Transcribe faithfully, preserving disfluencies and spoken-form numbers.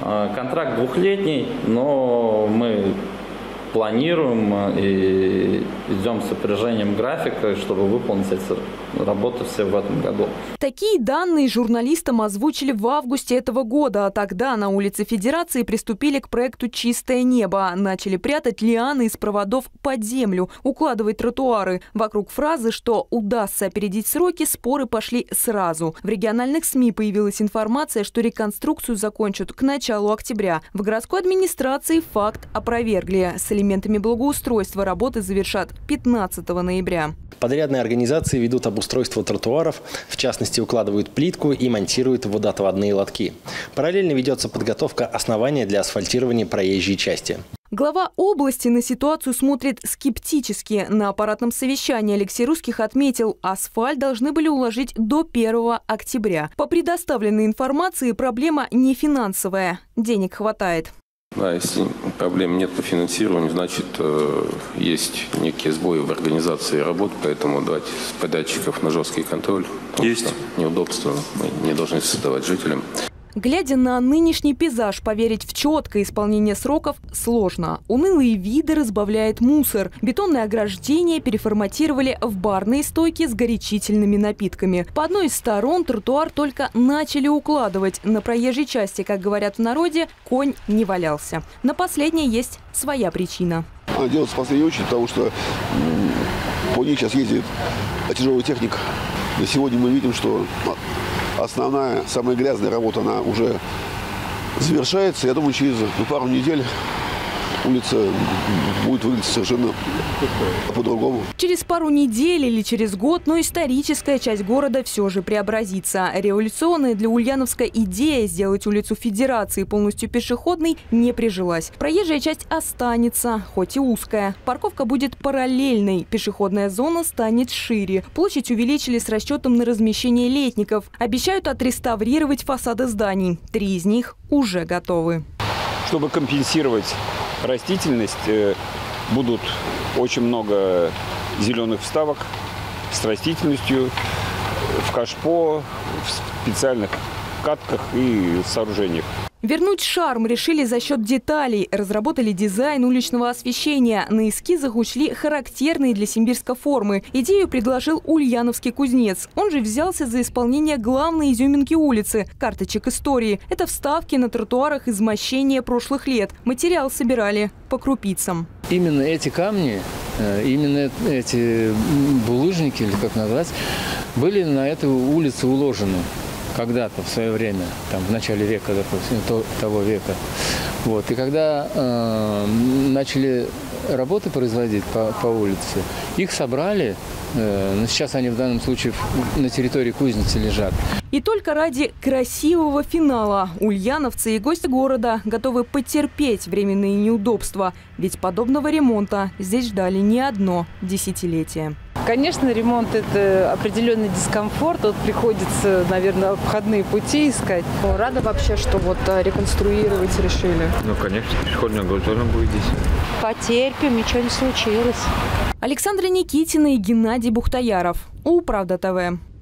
Контракт двухлетний, но мы планируем и идем с опережением графика, чтобы выполнить эти работы все в этом году. Такие данные журналистам озвучили в августе этого года. А тогда на улице Федерации приступили к проекту «Чистое небо». Начали прятать лианы из проводов под землю, укладывать тротуары. Вокруг фразы, что удастся опередить сроки, споры пошли сразу. В региональных СМИ появилась информация, что реконструкцию закончат к началу октября. В городской администрации факт опровергли. С элементами благоустройства работы завершат пятнадцатого ноября. Подрядные организации ведут обустройство тротуаров, в частности укладывают плитку и монтируют водоотводные лотки. Параллельно ведется подготовка основания для асфальтирования проезжей части. Глава области на ситуацию смотрит скептически. На аппаратном совещании Алексей Русских отметил, асфальт должны были уложить до первого октября. По предоставленной информации проблема не финансовая. Денег хватает. Да, если проблем нет по финансированию, значит, э, есть некие сбои в организации работ, поэтому давать подрядчиков на жесткий контроль. Есть неудобства, мы не должны создавать жителям. Глядя на нынешний пейзаж, поверить в четкое исполнение сроков сложно. Унылые виды разбавляет мусор. Бетонные ограждения переформатировали в барные стойки с горячительными напитками. По одной из сторон тротуар только начали укладывать. На проезжей части, как говорят в народе, конь не валялся. На последней есть своя причина. Она делается в последнюю очередь, потому что по ней сейчас ездит тяжелая техника. На сегодня мы видим, что основная, самая грязная работа, она уже завершается. Я думаю, через ну, пару недель улица будет выглядеть совершенно по-другому. Через пару недель или через год, но историческая часть города все же преобразится. Революционная для Ульяновска идея сделать улицу Федерации полностью пешеходной не прижилась. Проезжая часть останется, хоть и узкая. Парковка будет параллельной, пешеходная зона станет шире. Площадь увеличили с расчетом на размещение летников. Обещают отреставрировать фасады зданий. Три из них уже готовы. Чтобы компенсировать растительность, будут очень много зеленых вставок с растительностью в кашпо, в специальных катках и сооружениях. Вернуть шарм решили за счет деталей. Разработали дизайн уличного освещения. На эскизах учли характерные для Симбирска формы. Идею предложил ульяновский кузнец. Он же взялся за исполнение главной изюминки улицы – карточек истории. Это вставки на тротуарах из мощения прошлых лет. Материал собирали по крупицам. Именно эти камни, именно эти булыжники, или как назвать, были на эту улицу уложены. Когда-то, в свое время, там, в начале века, допустим, того века. Вот. И когда э, начали работы производить по, по улице, их собрали, э, но сейчас они в данном случае на территории кузницы лежат. И только ради красивого финала ульяновцы и гости города готовы потерпеть временные неудобства. Ведь подобного ремонта здесь ждали не одно десятилетие. Конечно, ремонт – это определенный дискомфорт. Вот приходится, наверное, обходные пути искать. Рада вообще, что вот реконструировать решили. Ну, конечно, пешеходная зона будет здесь. Потерпим, ничего не случилось. Александра Никитина и Геннадий Бухтаяров. Управда ТВ.